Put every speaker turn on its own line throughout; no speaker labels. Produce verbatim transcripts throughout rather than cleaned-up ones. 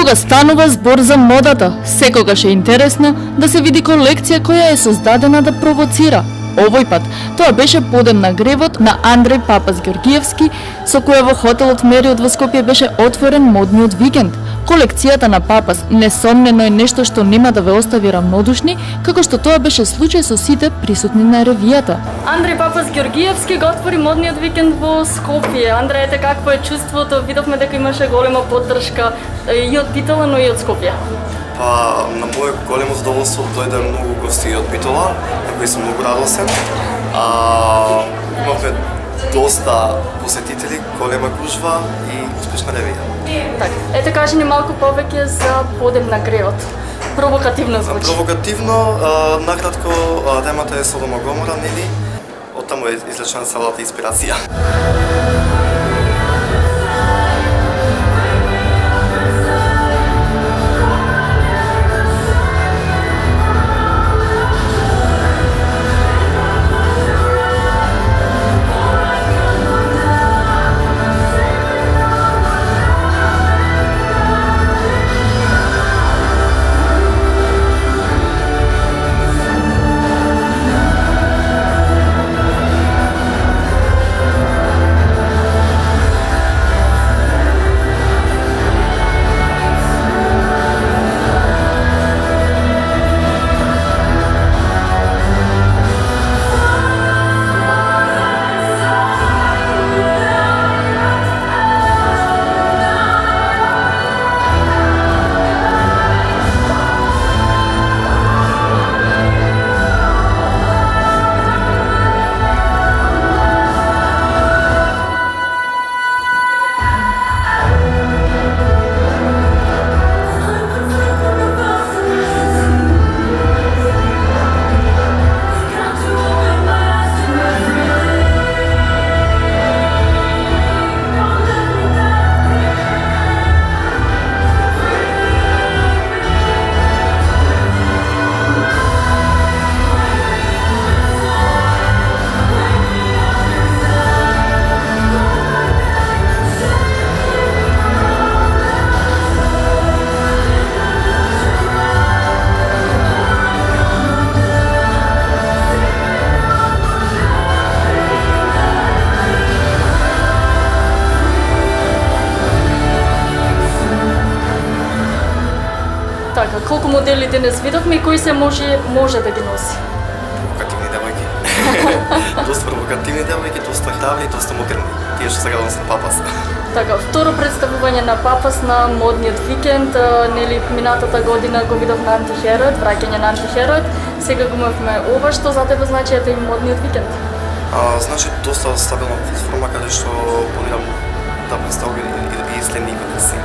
Кога станува збор за модата, секогаш е интересно да се види колекција која е создадена да провоцира. Овој пат тоа беше подем на гревот на Андреј Папас Георгиевски, со која во хотелот Мериот во Скопје беше отворен модниот викенд. Колекцијата на Папас несомнено е нешто што нема да ве остави рамнодушни, како што тоа беше случај со сите присутни на ревијата.
Андреј Папас Георгиевски го отвори модниот викенд во Скопје. Андреј, ете какво е чувството? Видовме дека имаше голема поддршка и од Битола, но и од Скопје.
Па, на моје големо задоволство дојде многу гости од Битола, на кои сум многу радосен. А, имавме доста посетители, голема гужва и успешна ревија.
Така, ете кажи ни малку повеќе за подем на гревот. Провокативно звучи.
Провокативно, а, накратко, а, темата е Содома и Гомора, нели? Оттаму е извлечена целата инспирација.
Така, колку модели денес видовме и кои се може може да ги носи?
Провокативни девојки. Доста провокативни девојки, доста храбри, доста модерни. Тие што сега носат Папас.
Така, второ представување на Папас на модниот викенд, нели минатата година го видовме Антихеројот, враќање на Антихеројот, сега го имавме ова, што за тебе значи ете и модниот викенд?
А, значи доста стабилна платформа каде што планирам да представам и, и следни колекции.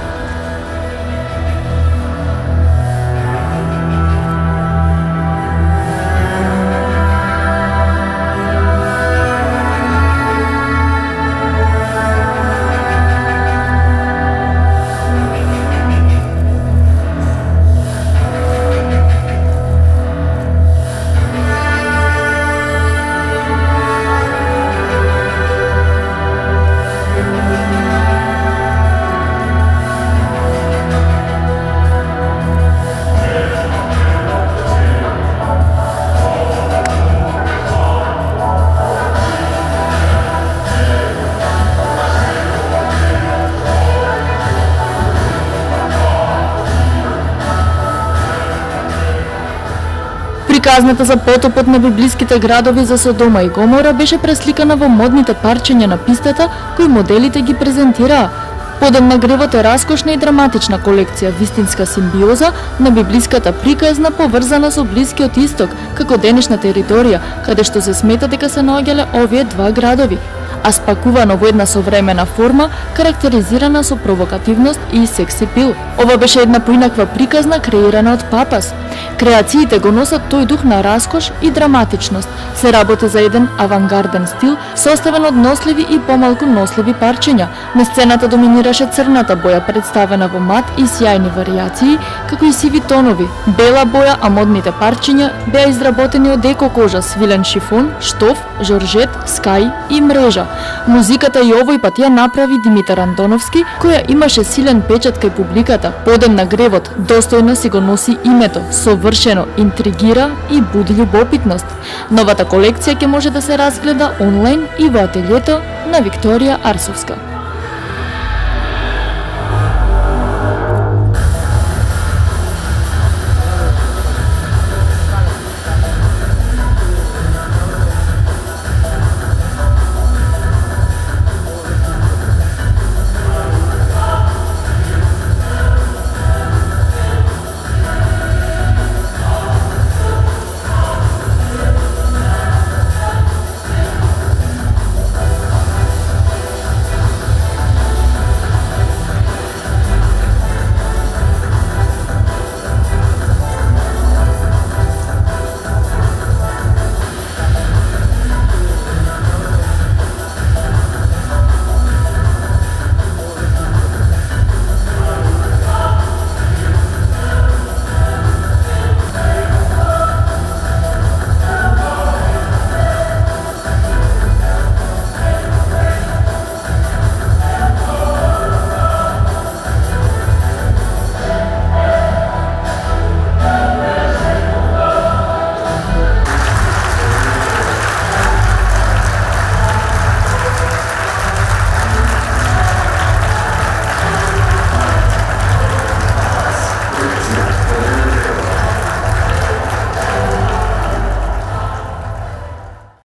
Приказната за потопот на библиските градови за Содома и Гомора беше пресликана во модните парчења на пистата кои моделите ги презентираа. Подем на гревот е раскошна и драматична колекција, вистинска симбиоза на библиската приказна поврзана со Блискиот Исток, како денешна територија, каде што се смета дека се наоѓале овие два градови, а спакувано во една современа форма, карактеризирана со провокативност и секси пил. Ова беше една поинаква приказна креирана од Папас. Креациите го носат тој дух на раскош и драматичност. Се работи за еден авангарден стил, составен од носливи и помалку носливи парчења. На сцената доминираше црната боја, представена во мат и сјајни варијации, како и сиви тонови. Бела боја, а модните парчења беа изработени од еко кожа, свилен шифон, штоф, жоржет, скај и мрежа. Музиката и овој пат ја направи Димитар Антоновски, која имаше силен печат кај публиката. Подем на гревот, достојно си го носи името, совршено, интригира и буди љубопитност. Новата колекција ќе може да се разгледа онлайн и во ателјето на Викторија Арсовска.